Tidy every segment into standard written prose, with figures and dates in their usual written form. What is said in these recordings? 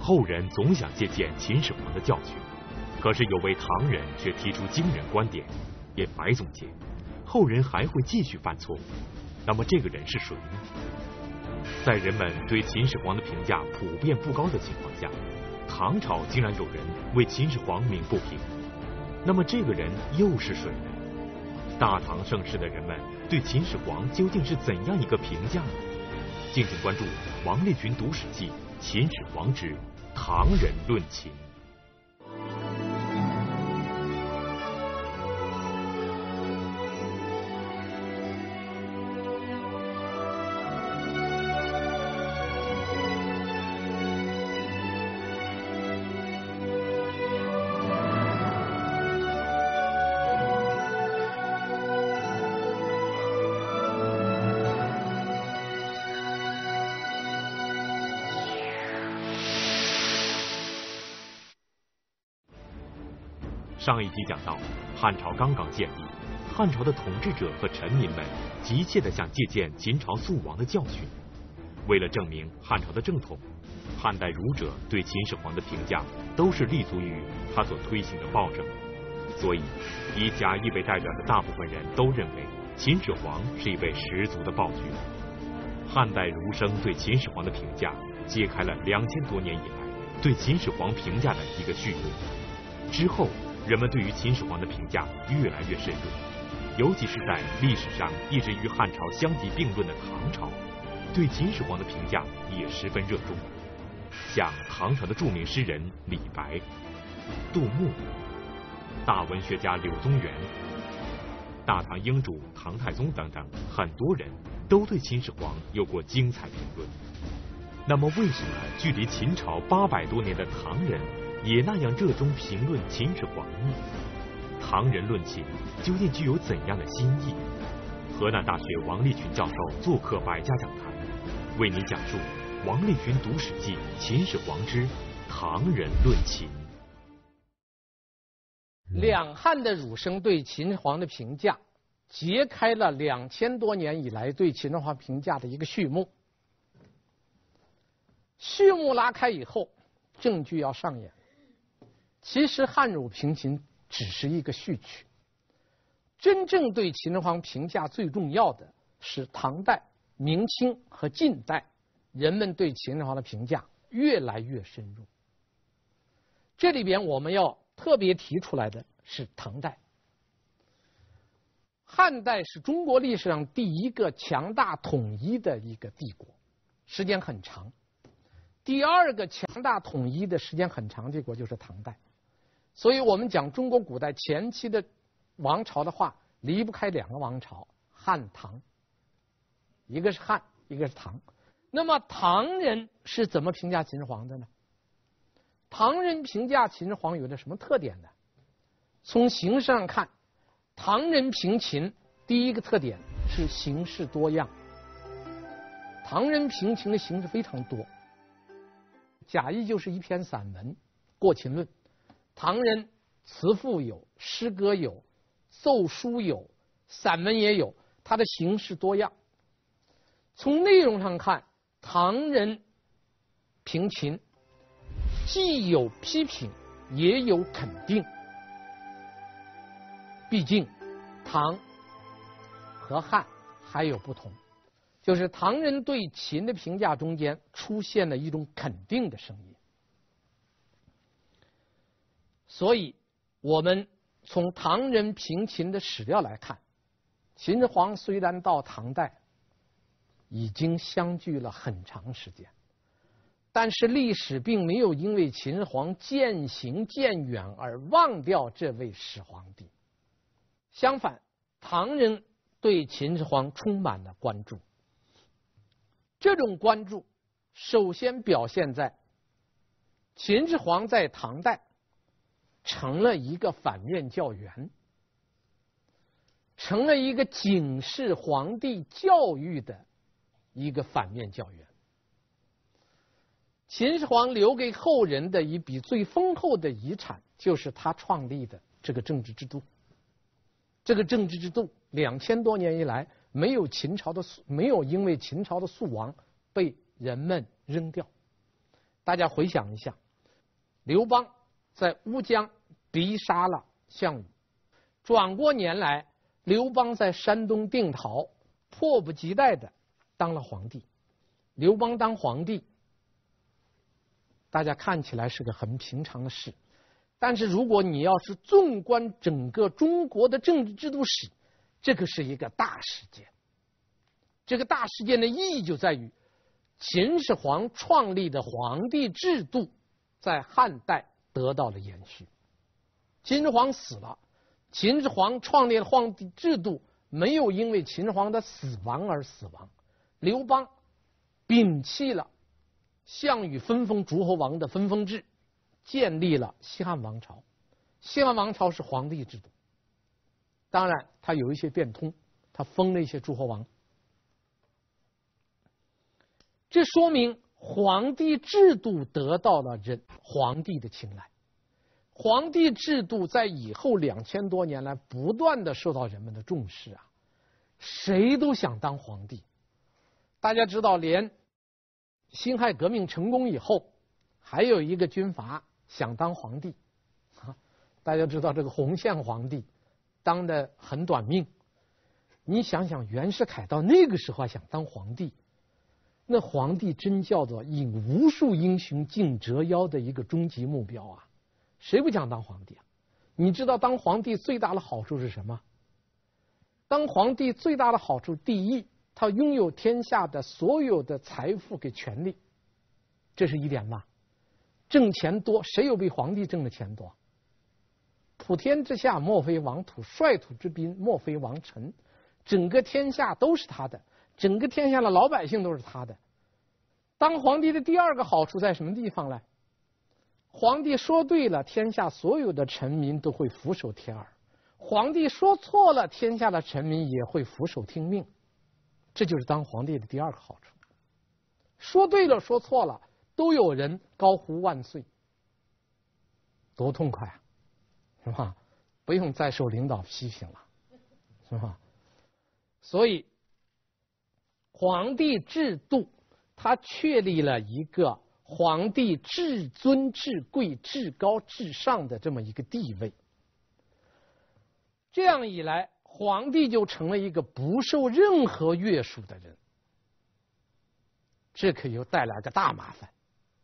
后人总想借鉴秦始皇的教训，可是有位唐人却提出惊人观点，也白总结，后人还会继续犯错误。那么这个人是谁呢？在人们对秦始皇的评价普遍不高的情况下，唐朝竟然有人为秦始皇鸣不平。那么这个人又是谁呢？大唐盛世的人们对秦始皇究竟是怎样一个评价呢？敬请关注王立群读史记·秦始皇之唐人论秦。上一集讲到，汉朝刚刚建立，汉朝的统治者和臣民们急切地想借鉴秦朝肃王的教训。为了证明汉朝的正统，汉代儒者对秦始皇的评价都是立足于他所推行的暴政，所以以贾谊为代表的大部分人都认为秦始皇是一位十足的暴君。汉代儒生对秦始皇的评价，揭开了2000多年以来对秦始皇评价的一个序幕。之后人们对于秦始皇的评价越来越深入，尤其是在历史上一直与汉朝相提并论的唐朝，对秦始皇的评价也十分热衷。像唐朝的著名诗人李白、杜牧、大文学家柳宗元、大唐英主唐太宗等等，很多人都对秦始皇有过精彩评论。那么为什么距离秦朝800多年的唐人也那样热衷评论秦始皇呢？唐人论秦究竟具有怎样的新意？河南大学王立群教授做客百家讲坛，为您讲述王立群读史记·秦始皇之唐人论秦。 两汉的儒生对秦始皇的评价，揭开了2000多年以来对秦始皇评价的一个序幕。序幕拉开以后，正剧要上演。其实汉儒评秦只是一个序曲，真正对秦始皇评价最重要的是唐代、明清和近代人们对秦始皇的评价越来越深入。这里边我们要特别提出来的是唐代。汉代是中国历史上第一个强大统一的一个帝国，时间很长。第二个强大统一的时间很长帝国就是唐代。所以我们讲中国古代前期的王朝的话，离不开2个王朝，汉唐，一个是汉，一个是唐。那么唐人是怎么评价秦始皇的呢？唐人评价秦始皇有着什么特点呢？从形式上看，唐人评秦第一个特点是形式多样。唐人评秦的形式非常多。贾谊就是一篇散文《过秦论》。唐人词赋有，诗歌有，奏书有，散文也有，它的形式多样。从内容上看，唐人评秦既有批评也有肯定。毕竟唐和汉还有不同，就是唐人对秦的评价中间出现了一种肯定的声音。所以我们从唐人评秦的史料来看，秦始皇虽然到唐代已经相距了很长时间，但是历史并没有因为秦始皇渐行渐远而忘掉这位始皇帝。相反，唐人对秦始皇充满了关注。这种关注首先表现在秦始皇在唐代成了一个反面教员，成了一个警示皇帝教育的一个反面教员。秦始皇留给后人的一笔最丰厚的遗产，就是他创立的这个政治制度。这个政治制度2000多年以来，没有因为秦朝的肃王被人们扔掉。 大家回想一下，刘邦在乌江逼杀了项羽，转过年来，刘邦在山东定陶迫不及待的当了皇帝。刘邦当皇帝，大家看起来是个很平常的事，但是如果你要是纵观整个中国的政治制度史，这个是一个大事件。这个大事件的意义就在于秦始皇创立的皇帝制度在汉代得到了延续。秦始皇死了，秦始皇创立的皇帝制度没有因为秦始皇的死亡而死亡。刘邦摒弃了项羽分封诸侯王的分封制，建立了西汉王朝。西汉王朝是皇帝制度，当然它有一些变通，它封了一些诸侯王。这说明皇帝制度得到了皇帝的青睐。皇帝制度在以后2000多年来不断的受到人们的重视啊，谁都想当皇帝。大家知道，连辛亥革命成功以后，还有一个军阀想当皇帝啊。大家知道这个洪宪皇帝当得很短命。你想想，袁世凯到那个时候还想当皇帝，那皇帝真叫做引无数英雄竞折腰的一个终极目标啊！谁不想当皇帝啊？你知道当皇帝最大的好处是什么？当皇帝最大的好处，第一，他拥有天下的所有的财富给权力，这是一点吧。挣钱多，谁有比皇帝挣的钱多？普天之下莫非王土，率土之滨莫非王臣。整个天下都是他的，整个天下的老百姓都是他的。当皇帝的第二个好处在什么地方呢？皇帝说对了，天下所有的臣民都会俯首帖耳；皇帝说错了，天下的臣民也会俯首听命。这就是当皇帝的第二个好处。说对了，说错了，都有人高呼万岁，多痛快啊，是吧？不用再受领导批评了，是吧？所以皇帝制度它确立了一个皇帝至尊至贵至高至上的这么一个地位。这样一来，皇帝就成了一个不受任何约束的人，这可又带来个大麻烦。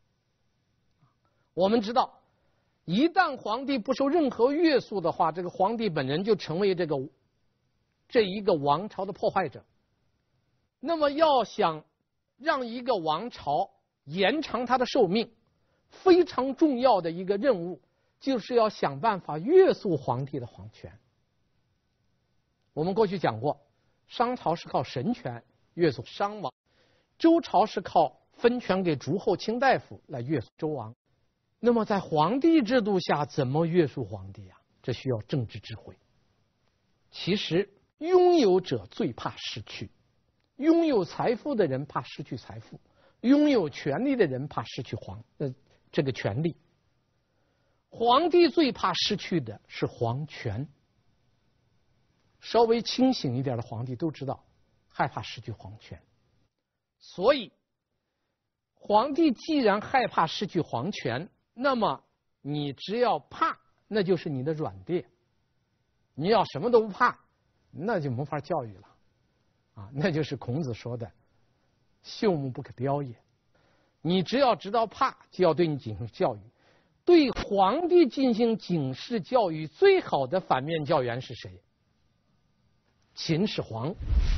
我们知道，一旦皇帝不受任何约束的话，这个皇帝本人就成为这一个王朝的破坏者。那么要想让一个王朝延长它的寿命，非常重要的一个任务就是要想办法约束皇帝的皇权。我们过去讲过，商朝是靠神权约束商王，周朝是靠分权给诸侯卿大夫来约束周王。那么在皇帝制度下怎么约束皇帝啊？这需要政治智慧。其实拥有者最怕失去，拥有财富的人怕失去财富，拥有权力的人怕失去这个权力。皇帝最怕失去的是皇权。稍微清醒一点的皇帝都知道，害怕失去皇权。所以皇帝既然害怕失去皇权，那么你只要怕，那就是你的软肋。你要什么都不怕，那就没法教育了啊！那就是孔子说的朽木不可雕也。你只要知道怕，就要对你进行教育。对皇帝进行警示教育最好的反面教员是谁？秦始皇。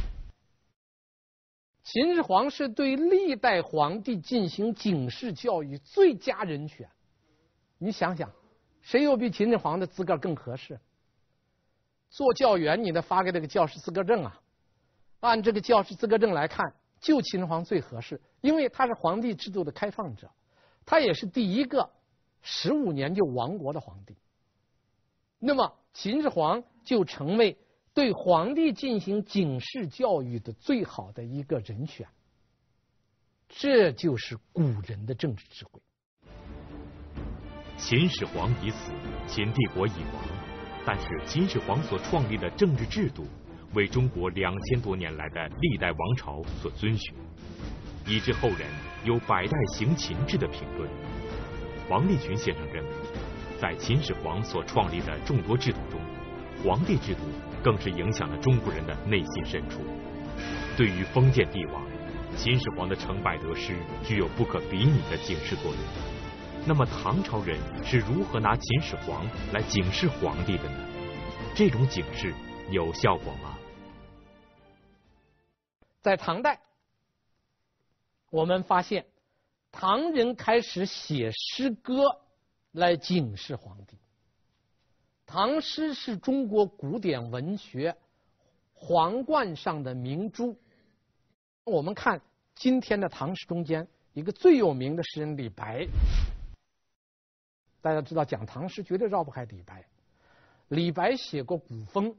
秦始皇是对历代皇帝进行警示教育最佳人选。你想想，谁有比秦始皇的资格更合适？做教员，你得发给这个教师资格证啊。按这个教师资格证来看，就秦始皇最合适，因为他是皇帝制度的开创者，他也是第一个15年就亡国的皇帝。那么秦始皇就成为对皇帝进行警示教育的最好的一个人选。这就是古人的政治智慧。 秦始皇已死，秦帝国已亡，但是秦始皇所创立的政治制度为中国2000多年来的历代王朝所遵循。 以致后人有百代行秦制的评论。王立群先生认为，在秦始皇所创立的众多制度中，皇帝制度更是影响了中国人的内心深处。对于封建帝王，秦始皇的成败得失具有不可比拟的警示作用。那么唐朝人是如何拿秦始皇来警示皇帝的呢？这种警示有效果吗？ 在唐代，我们发现唐人开始写诗歌来警示皇帝。唐诗是中国古典文学皇冠上的明珠。我们看今天的唐诗中间，一个最有名的诗人李白。大家知道，讲唐诗绝对绕不开李白。李白写过古风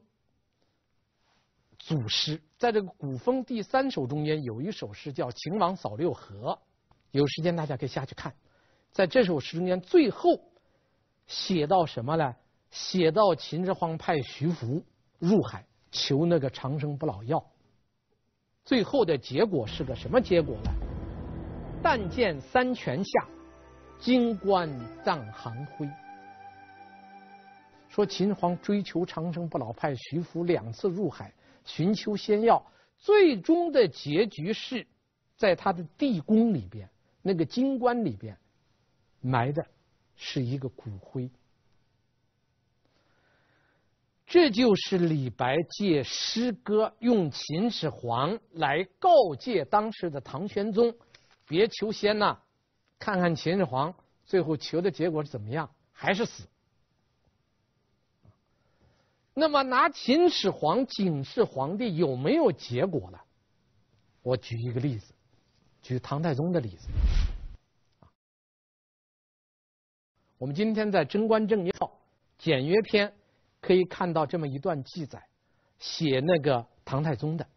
组诗，在这个古风第3首中间有一首诗叫《秦王扫六合》，有时间大家可以下去看。在这首诗中间，最后写到什么呢？写到秦始皇派徐福入海求那个长生不老药，最后的结果是个什么结果呢？但见三泉下，金冠藏寒灰。说秦始皇追求长生不老，派徐福2次入海寻求仙药，最终的结局是在他的地宫里边，那个金棺里边埋的是一个骨灰。这就是李白借诗歌用秦始皇来告诫当时的唐玄宗，别求仙呐，看看秦始皇最后求的结果是怎么样，还是死。那么拿秦始皇警示皇帝有没有结果了？我举一个例子，举唐太宗的例子。我们今天在《贞观政要》简约篇可以看到这么一段记载，写那个唐太宗的。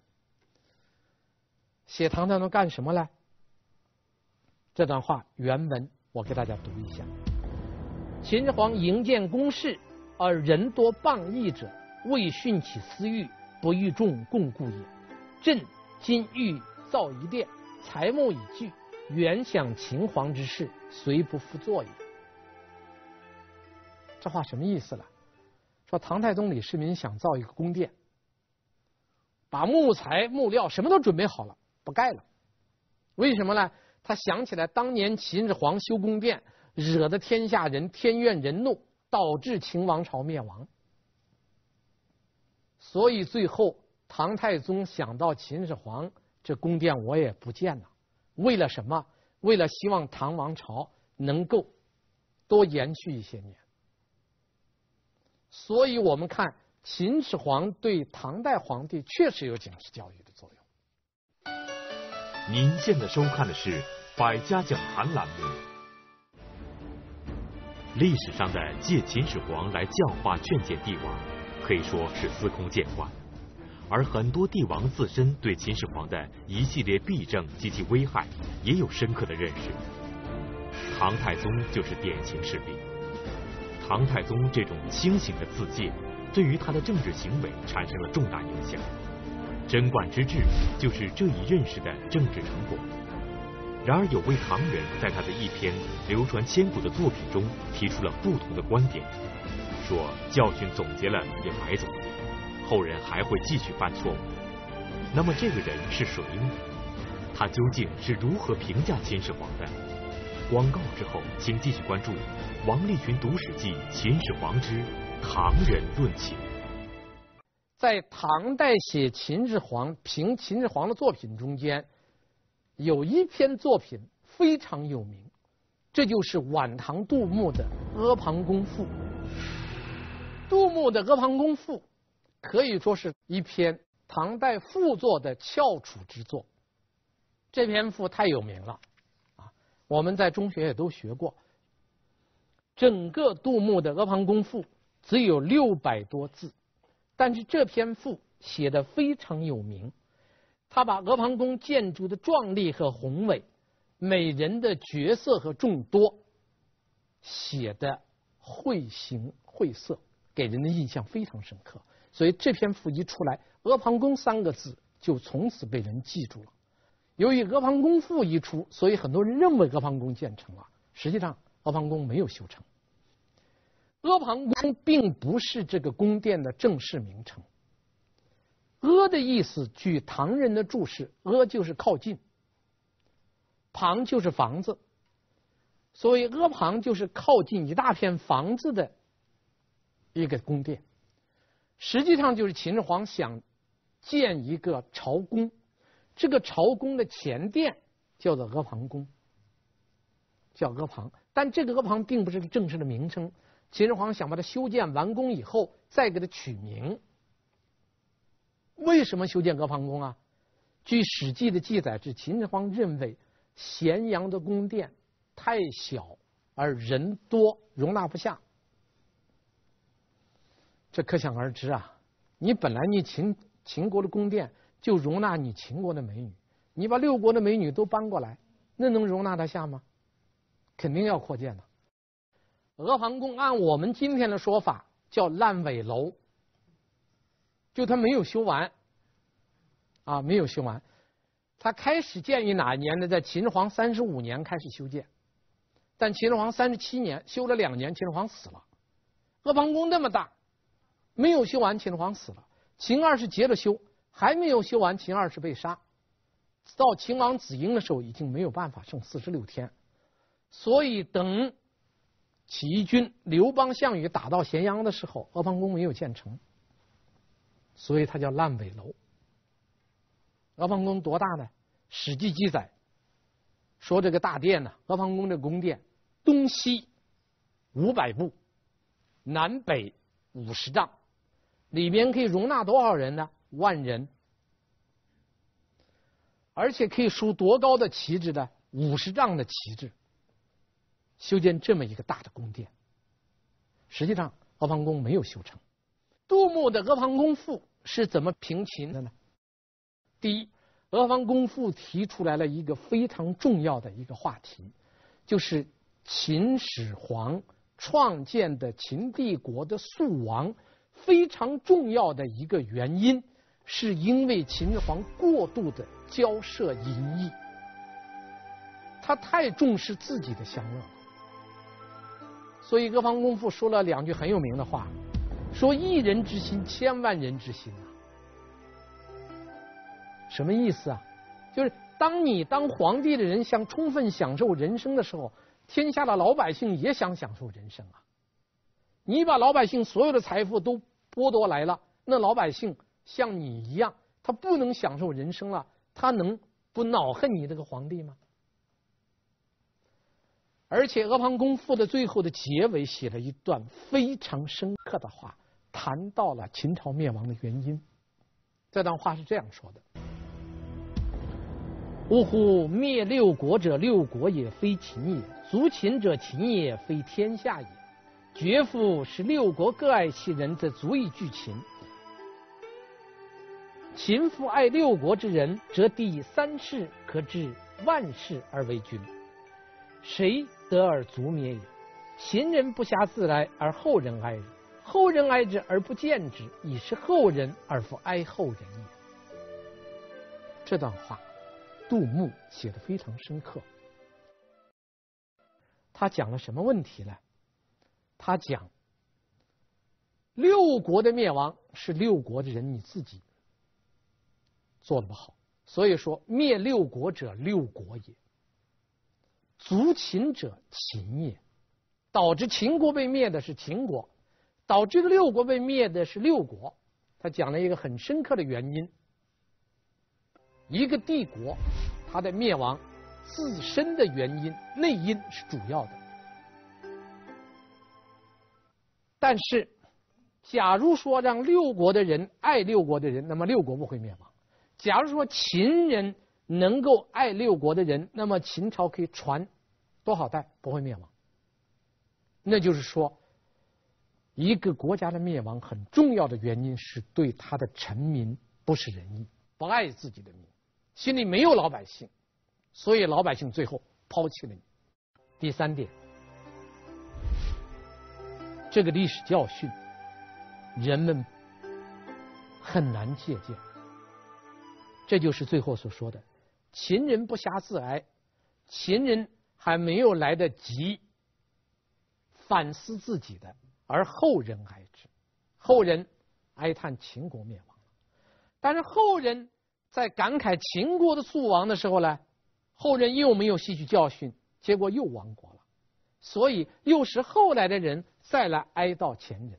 写唐太宗干什么呢？这段话原文我给大家读一下：秦始皇营建宫室，而人多谤议者，未训其私欲，不欲众共故也。朕今欲造一殿，材木以具，原想秦皇之事，虽不复作也。这话什么意思了？说唐太宗李世民想造一个宫殿，把木材木料什么都准备好了，不盖了。为什么呢？他想起来当年秦始皇修宫殿，惹得天下人天怨人怒，导致秦王朝灭亡。所以最后唐太宗想到秦始皇，这宫殿我也不建了。为了什么？为了希望唐王朝能够多延续一些年。所以我们看秦始皇对唐代皇帝确实有警示教育的作用。 您现在收看的是百家讲坛栏目。历史上的借秦始皇来教化劝谏帝王，可以说是司空见惯，而很多帝王自身对秦始皇的一系列弊政及其危害也有深刻的认识。唐太宗就是典型事例。唐太宗这种清醒的自戒，对于他的政治行为产生了重大影响。贞观之治就是这一认识的政治成果。然而有位唐人在他的一篇流传千古的作品中提出了不同的观点，说教训总结了也白总结，后人还会继续犯错误。那么这个人是谁呢？他究竟是如何评价秦始皇的？广告之后请继续关注王立群读史记秦始皇之唐人论秦。 在唐代写秦始皇评秦始皇的作品中间，有一篇作品非常有名，这就是晚唐杜牧的《阿房宫赋》。杜牧的《阿房宫赋》可以说是一篇唐代赋作的翘楚之作。这篇赋太有名了啊，我们在中学也都学过。整个杜牧的《阿房宫赋》只有600多字，但是这篇赋写得非常有名。他把阿房宫建筑的壮丽和宏伟，美人的角色和众多，写得绘形绘色，给人的印象非常深刻。所以这篇赋一出来，阿房宫3个字就从此被人记住了。 由于阿房宫赋一出，所以很多人认为阿房宫建成了，实际上阿房宫没有修成。阿房宫并不是这个宫殿的正式名称。阿的意思，据唐人的注释，阿就是靠近，旁就是房子，所以阿房就是靠近一大片房子的一个宫殿。实际上就是秦始皇想建一个朝宫，这个朝宫的前殿叫做阿房宫，叫阿房，但这个阿房并不是正式的名称。秦始皇想把它修建完工以后，再给它取名。为什么修建阿房宫啊？据《史记》的记载，是秦始皇认为咸阳的宫殿太小而人多，容纳不下。这可想而知啊！你本来秦国的宫殿就容纳你秦国的美女，你把六国的美女都搬过来，那能容纳得下吗？肯定要扩建的。阿房宫按我们今天的说法叫烂尾楼，就它没有修完啊，没有修完。它开始建于哪一年呢？在秦始皇35年开始修建，但秦始皇37年修了2年，秦始皇死了。阿房宫那么大，没有修完，秦始皇死了。秦二世接着修，还没有修完，秦二世被杀。到秦王子婴的时候，已经没有办法，剩46天，所以等起义军刘邦、项羽打到咸阳的时候，阿房宫没有建成，所以它叫烂尾楼。阿房宫多大呢？《史记》记载说，这个大殿呢，阿房宫的宫殿东西500步，南北50丈，里面可以容纳多少人呢？1万人，而且可以竖多高的旗帜呢？50丈的旗帜。修建这么一个大的宫殿，实际上阿房宫没有修成。杜牧的《阿房宫赋》是怎么评秦的呢？第一，阿房宫赋提出来了一个非常重要的一个话题，就是秦始皇创建的秦帝国的速亡非常重要的一个原因，是因为秦始皇过度的骄奢淫逸，他太重视自己的享乐了。所以阿房宫赋说了2句很有名的话，说一人之心，千万人之心啊。什么意思啊？就是当你当皇帝的人想充分享受人生的时候，天下的老百姓也想享受人生啊。你把老百姓所有的财富都剥夺来了，那老百姓像你一样，他不能享受人生了，他能不恼恨你这个皇帝吗？而且阿房宫赋的最后的结尾写了一段非常深刻的话，谈到了秦朝灭亡的原因。这段话是这样说的：呜呼！灭六国者，六国也，非秦也；族秦者，秦也，非天下也。绝夫使六国各爱其人，则足以拒秦。秦夫爱六国之人，则第3世可至万世而为君。谁得而族灭也？秦人不暇自来，而后人哀之；后人哀之而不见之，以是后人而复哀后人也。这段话杜牧写得非常深刻。他讲了什么问题呢？他讲六国的灭亡是六国的人你自己做得不好，所以说灭六国者，六国也；族秦者，秦也。导致秦国被灭的是秦国，导致六国被灭的是六国。他讲了一个很深刻的原因：一个帝国它的灭亡自身的原因，内因是主要的。但是假如说让六国的人爱六国的人，那么六国不会灭亡。假如说秦人能够爱六国的人，那么秦朝可以传多少代不会灭亡。那就是说，一个国家的灭亡很重要的原因是对他的臣民不是仁义，不爱自己的民，心里没有老百姓，所以老百姓最后抛弃了你。第3点，这个历史教训人们很难借鉴，这就是最后所说的秦人不暇自哀，秦人还没有来得及反思自己的，而后人哀之，后人哀叹秦国灭亡了。但是后人在感慨秦国的速亡的时候呢，后人又没有吸取教训，结果又亡国了，所以又是后来的人再来哀悼前人。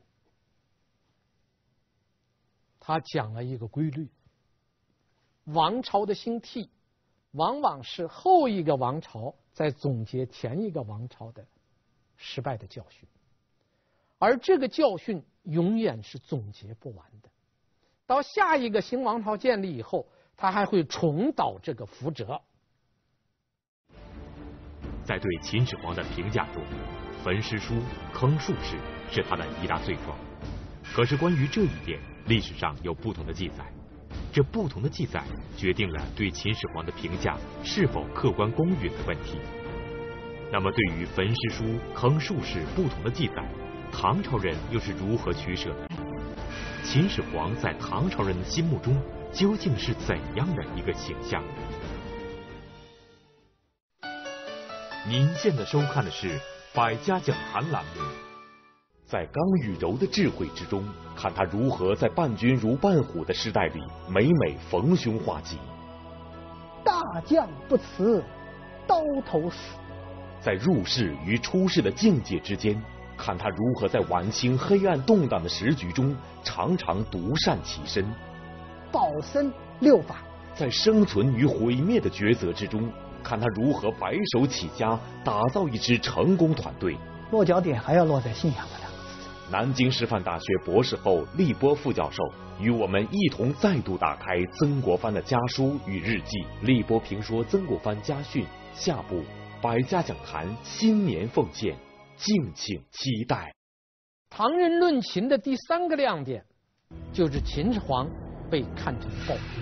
他讲了一个规律，王朝的兴替往往是后一个王朝在总结前一个王朝的失败的教训，而这个教训永远是总结不完的。到下一个新王朝建立以后，他还会重蹈这个覆辙。 在对秦始皇的评价中，焚诗书、坑术士是他的一大罪状。可是关于这一点，历史上有不同的记载，这不同的记载决定了对秦始皇的评价是否客观公允的问题。那么对于焚诗书、坑术士不同的记载，唐朝人又是如何取舍的？秦始皇在唐朝人的心目中究竟是怎样的一个形象？您现在收看的是《百家讲坛》栏目。在刚与柔的智慧之中，看他如何在伴君如伴虎的时代里，每每逢凶化吉。 大将不辞刀头使。 在入世与出世的境界之间，看他如何在晚清黑暗动荡的时局中，常常独善其身。 保身六法。 在生存与毁灭的抉择之中，看他如何白手起家，打造一支成功团队。 落脚点还要落在信仰的两个字上。 南京师范大学博士后厉波副教授与我们一同再度打开曾国藩的家书与日记。厉波评说曾国藩家训下部，百家讲坛新年奉献，敬请期待。 唐人论秦的第三个亮点，就是秦始皇被看成暴君。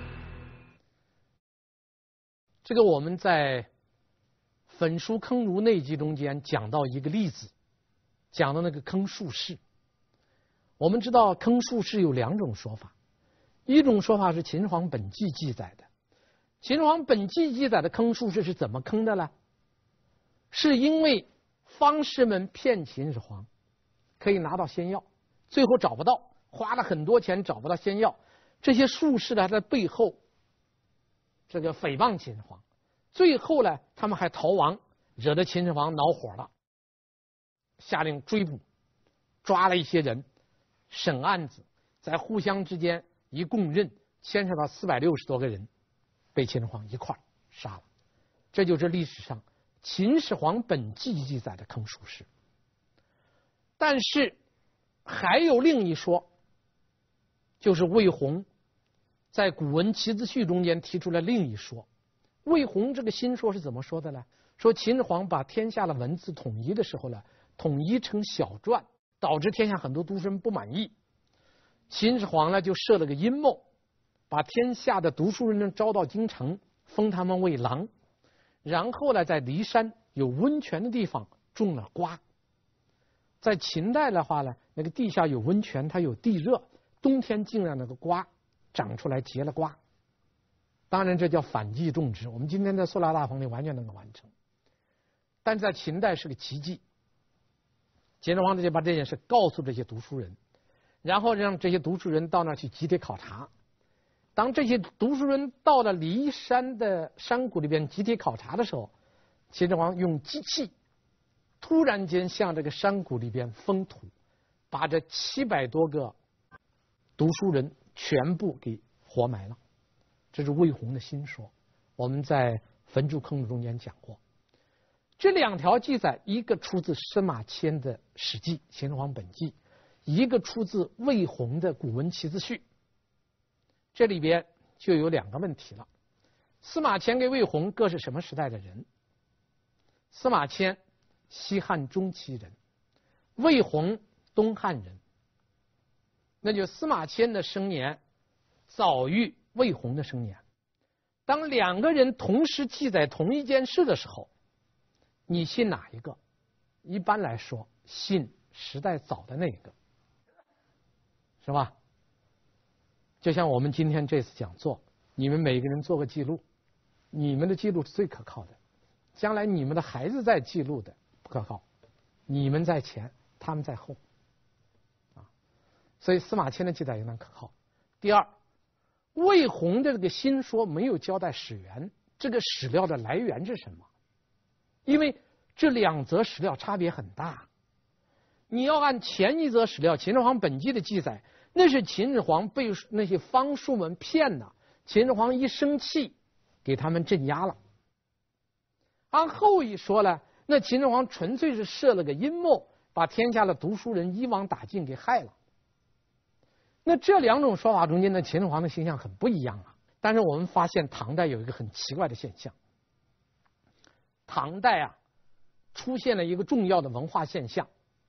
这个我们在焚书坑儒那集中间讲到一个例子，讲到那个坑术士。我们知道坑术士有两种说法，一种说法是秦始皇本纪记载的。秦始皇本纪记载的坑术士是怎么坑的呢？是因为方士们骗秦始皇可以拿到仙药，最后找不到，花了很多钱找不到仙药，这些术士呢在背后这个诽谤秦始皇，最后呢他们还逃亡，惹得秦始皇恼火了，下令追捕，抓了一些人，审案子，在互相之间一供认，牵扯到460多个人，被秦始皇一块杀了。这就是历史上秦始皇本纪记载的坑术士。但是还有另一说，就是魏宏在《古文奇字序》中间提出了另一说。魏宏这个新说是怎么说的呢？说秦始皇把天下的文字统一的时候呢，统一成小篆，导致天下很多读书人不满意。秦始皇呢就设了个阴谋，把天下的读书人招到京城，封他们为郎，然后呢在骊山有温泉的地方种了瓜。在秦代的话呢，那个地下有温泉，它有地热，冬天竟让那个瓜长出来结了瓜。当然这叫反季种植，我们今天在塑料大棚里完全能够完成，但在秦代是个奇迹。秦始皇就把这件事告诉这些读书人，然后让这些读书人到那儿去集体考察。当这些读书人到了骊山的山谷里边集体考察的时候，秦始皇用机器突然间向这个山谷里边封土，把这700多个读书人全部给活埋了。这是魏宏的新说，我们在焚书坑儒中间讲过。这两条记载，一个出自司马迁的《史记·秦始皇本纪》，一个出自魏宏的《古文奇字序》。这里边就有两个问题了。司马迁跟魏宏各是什么时代的人？司马迁西汉中期人，魏宏东汉人，那就司马迁的生年早于魏宏的生年。当两个人同时记载同一件事的时候，你信哪一个？一般来说信时代早的那个，是吧？就像我们今天这次讲座，你们每个人做个记录， 你们的记录是最可靠的，将来你们的孩子在记录的不可靠，你们在前，他们在后，所以司马迁的记载仍然可靠。第二，魏宏的这个新说没有交代史源，这个史料的来源是什么？因为这两则史料差别很大。你要按前一则史料《秦始皇本纪》的记载，那是秦始皇被那些方术们骗了，秦始皇一生气给他们镇压了。按后一说呢，那秦始皇纯粹是设了个阴谋，把天下的读书人一网打尽给害了。那这两种说法中间的秦始皇的形象很不一样啊。但是我们发现唐代有一个很奇怪的现象，唐代出现了一个重要的文化现象。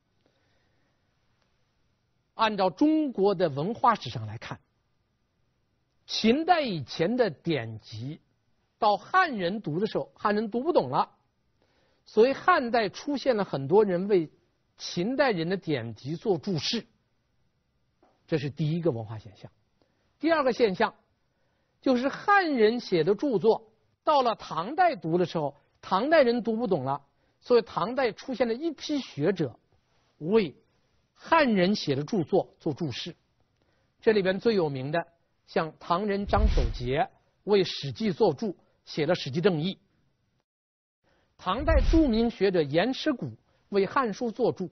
按照中国的文化史上来看，秦代以前的典籍到汉人读的时候，汉人读不懂了，所以汉代出现了很多人为秦代人的典籍做注释，这是第一个文化现象。第二个现象就是汉人写的著作到了唐代读的时候，唐代人读不懂了，所以唐代出现了一批学者为汉人写的著作做注释。这里边最有名的像唐人张守节为《史记》作注，写了《史记正义》。唐代著名学者颜师古为《汉书》作注。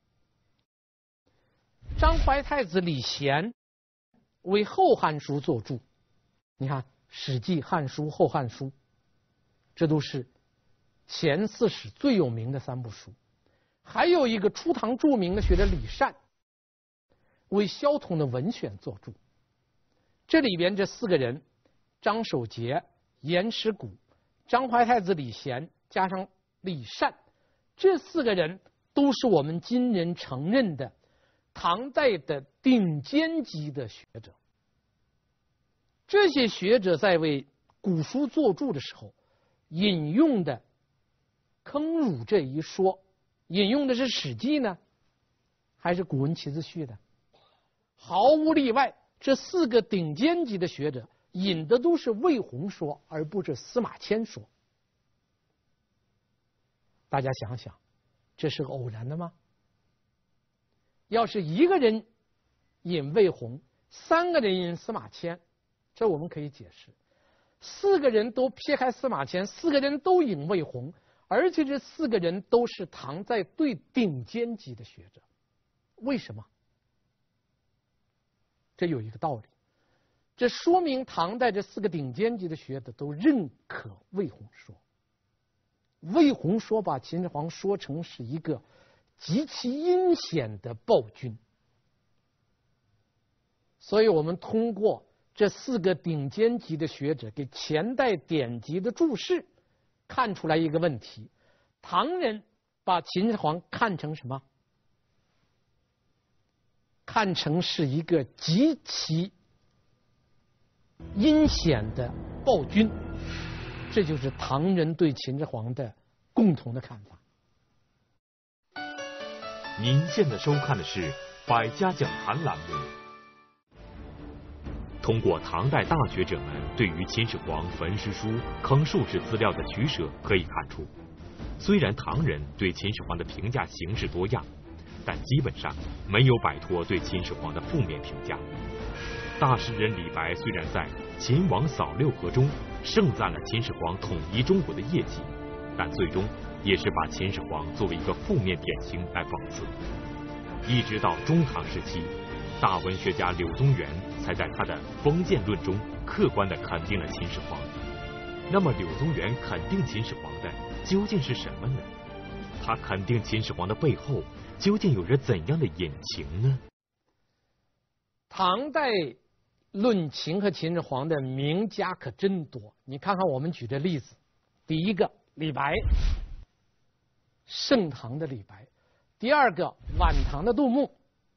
张怀太子李贤为《后汉书》作注。你看《史记》《汉书》《后汉书》，这都是前四史最有名的三部书。还有一个初唐著名的学者李善为萧统的文选作注。这里边这四个人，张守节、颜师古、张怀太子李贤加上李善，这四个人都是我们今人承认的唐代的顶尖级的学者。这些学者在为古书作注的时候，引用的坑儒这一说，引用的是《史记》呢，还是《古文齐字序》的？毫无例外，这四个顶尖级的学者引的都是魏宏说，而不是司马迁说。大家想想，这是个偶然的吗？要是一个人引魏宏，三个人引司马迁，这我们可以解释。四个人都撇开司马迁，四个人都引魏宏，而且这四个人都是唐代最顶尖级的学者。为什么？这有一个道理，这说明唐代这四个顶尖级的学者都认可魏宏说。魏宏说把秦始皇说成是一个极其阴险的暴君，所以我们通过这四个顶尖级的学者给前代典籍的注释，看出来一个问题：唐人把秦始皇看成什么？看成是一个极其阴险的暴君，这就是唐人对秦始皇的共同的看法。 您现在收看的是百家讲坛栏目。通过唐代大学者们对于秦始皇焚尸书、坑术士资料的取舍，可以看出，虽然唐人对秦始皇的评价形式多样，但基本上没有摆脱对秦始皇的负面评价。大诗人李白虽然在《秦王扫六合》中盛赞了秦始皇统一中国的业绩，但最终也是把秦始皇作为一个负面典型来讽刺。一直到中唐时期，大文学家柳宗元才在他的《封建论》中客观地肯定了秦始皇。那么柳宗元肯定秦始皇的究竟是什么呢？他肯定秦始皇的背后究竟有着怎样的隐情呢？ 唐代论秦和秦始皇的名家可真多，你看看我们举的例子。第一个李白，盛唐的李白；第二个晚唐的杜牧。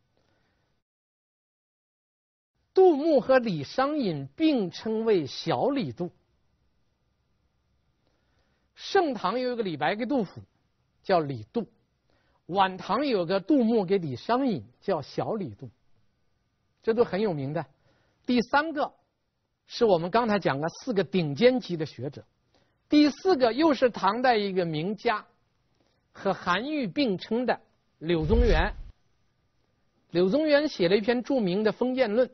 杜牧和李商隐并称为小李杜。盛唐有一个李白给杜甫，叫李杜；晚唐有个杜牧给李商隐，叫小李杜，这都很有名的。第三个是我们刚才讲的四个顶尖级的学者， 第四个又是唐代一个名家，和韩愈并称的柳宗元。柳宗元写了一篇著名的《封建论》。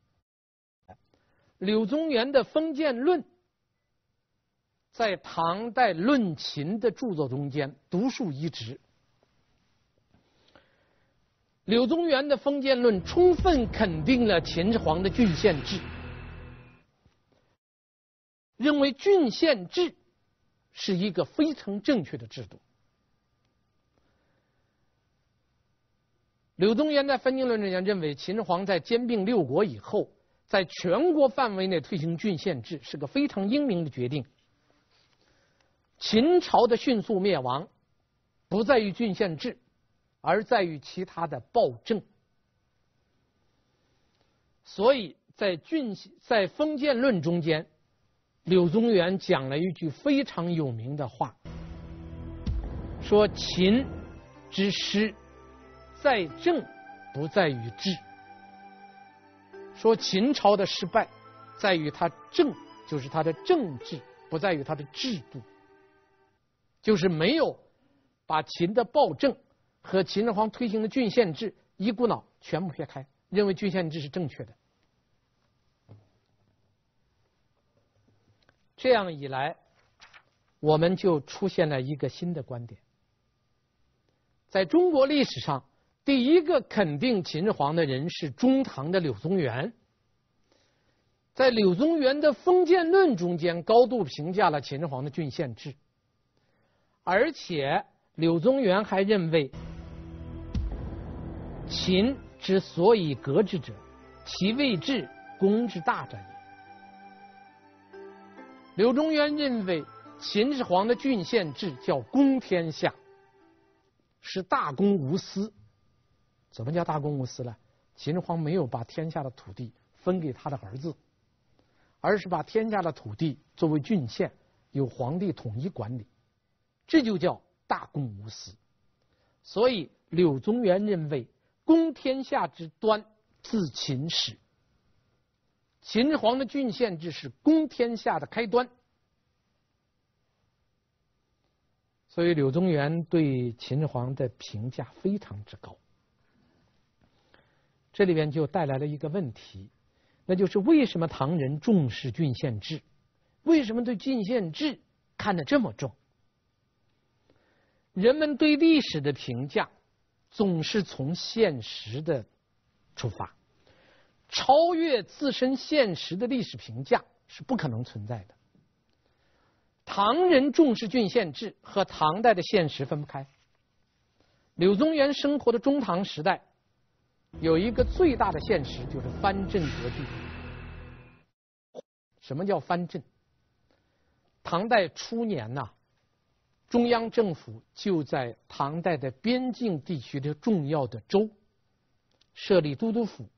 柳宗元的《封建论》在唐代论秦的著作中间独树一帜。柳宗元的《封建论》充分肯定了秦始皇的郡县制，认为郡县制是一个非常正确的制度。柳宗元在《封建论》中认为，秦始皇在兼并六国以后，在全国范围内推行郡县制是个非常英明的决定。秦朝的迅速灭亡不在于郡县制，而在于其他的暴政。所以在《封建论》中间，柳宗元讲了一句非常有名的话，说秦之失在政，不在于治。说秦朝的失败在于它政，就是它的政治，不在于它的制度，就是没有把秦的暴政和秦始皇推行的郡县制一股脑全部撇开，认为郡县制是正确的。这样一来，我们就出现了一个新的观点。在中国历史上，第一个肯定秦始皇的人是中唐的柳宗元。在柳宗元的《封建论》中间高度评价了秦始皇的郡县制，而且柳宗元还认为秦之所以革之者，其为治，公之大者也。柳宗元认为秦始皇的郡县制叫公天下，是大公无私。怎么叫大公无私呢？秦始皇没有把天下的土地分给他的儿子，而是把天下的土地作为郡县，由皇帝统一管理，这就叫大公无私。所以柳宗元认为公天下之端自秦始，秦始皇的郡县制是公天下的开端。所以柳宗元对秦始皇的评价非常之高。这里边就带来了一个问题，那就是为什么唐人重视郡县制？为什么对郡县制看得这么重？人们对历史的评价总是从现实的出发，超越自身现实的历史评价是不可能存在的。唐人重视郡县制和唐代的现实分不开。柳宗元生活的中唐时代有一个最大的现实，就是藩镇割据。什么叫藩镇？唐代初年中央政府就在唐代的边境地区的重要的州设立都督府。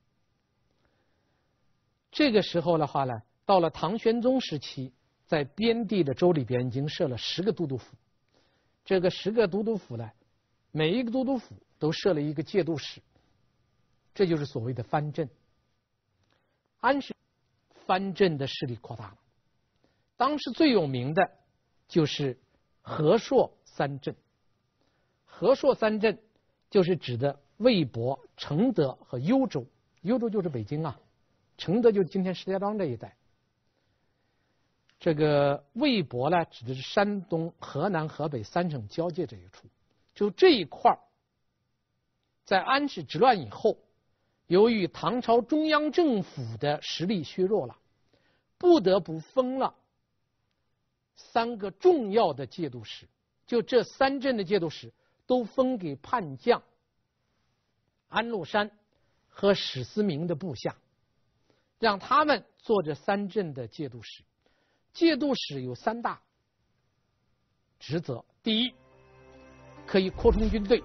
这个时候的话呢，到了唐玄宗时期，在边地的州里边已经设了10个都督府。这个10个都督府呢，每一个都督府都设了一个节度使，这就是所谓的藩镇。安史藩镇的势力扩大了，当时最有名的就是和硕三镇。和硕三镇就是指的魏博、承德和幽州。幽州就是北京承德就是今天石家庄这一带。这个魏博呢，指的是山东、河南、河北3省交界这一处。就这一块，在安史之乱以后，由于唐朝中央政府的实力削弱了，不得不封了3个重要的节度使。就这3镇的节度使都封给叛将安禄山和史思明的部下，让他们做这3镇的节度使。节度使有3大职责：第一，可以扩充军队，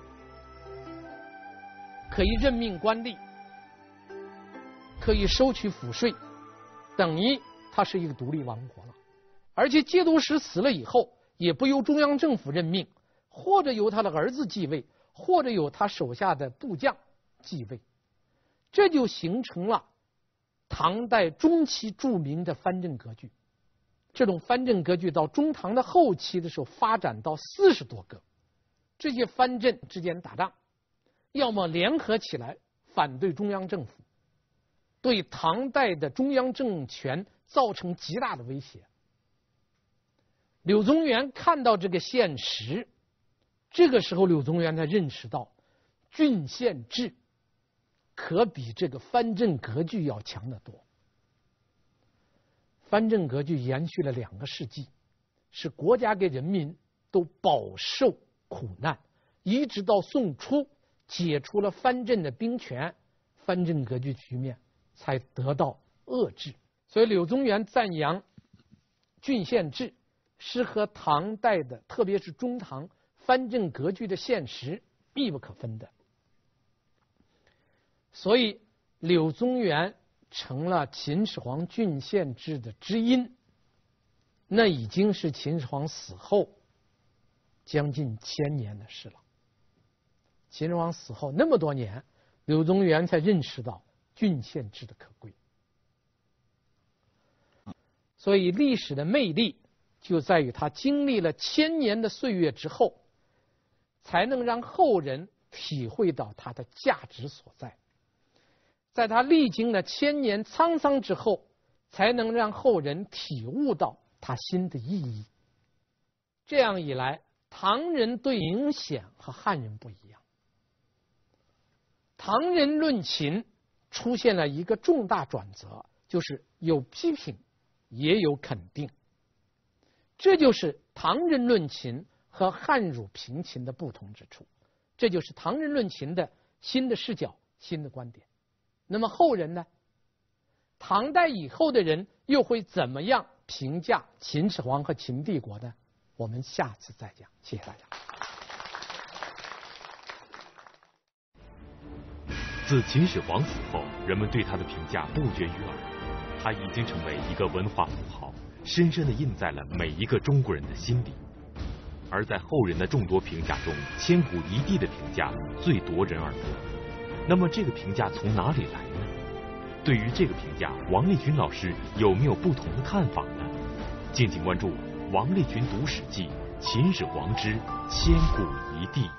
可以任命官吏，可以收取赋税，等于他是一个独立王国了。而且节度使死了以后，也不由中央政府任命，或者由他的儿子继位，或者由他手下的部将继位。这就形成了唐代中期著名的藩镇割据。 这种藩镇割据到中唐的后期的时候发展到40多个，这些藩镇之间打仗，要么联合起来反对中央政府，对唐代的中央政权造成极大的威胁。柳宗元看到这个现实，这个时候柳宗元才认识到郡县制可比这个藩镇割据要强得多。藩镇割据延续了2个世纪，使国家给人民都饱受苦难，一直到宋初解除了藩镇的兵权，藩镇割据局面才得到遏制。所以柳宗元赞扬郡县制是和唐代的，特别是中唐藩镇割据的现实密不可分的。所以柳宗元成了秦始皇郡县制的知音，那已经是秦始皇死后将近1000年的事了。秦始皇死后那么多年，柳宗元才认识到郡县制的可贵。所以历史的魅力就在于它经历了1000年的岁月之后，才能让后人体会到它的价值所在。在它历经了1000年沧桑之后，才能让后人体悟到它新的意义。这样一来，唐人对明显和汉人不一样。唐人论秦出现了一个重大转折，就是有批评也有肯定。这就是唐人论秦和汉儒评秦的不同之处，这就是唐人论秦的新的视角、新的观点。那么后人呢？唐代以后的人又会怎么样评价秦始皇和秦帝国呢？我们下次再讲。谢谢大家。 自秦始皇死后，人们对他的评价不绝于耳，他已经成为一个文化符号，深深地印在了每一个中国人的心里。而在后人的众多评价中，千古一帝的评价最夺人耳目。那么这个评价从哪里来呢？对于这个评价，王立群老师有没有不同的看法呢？敬请关注王立群读史记：秦始皇之千古一帝。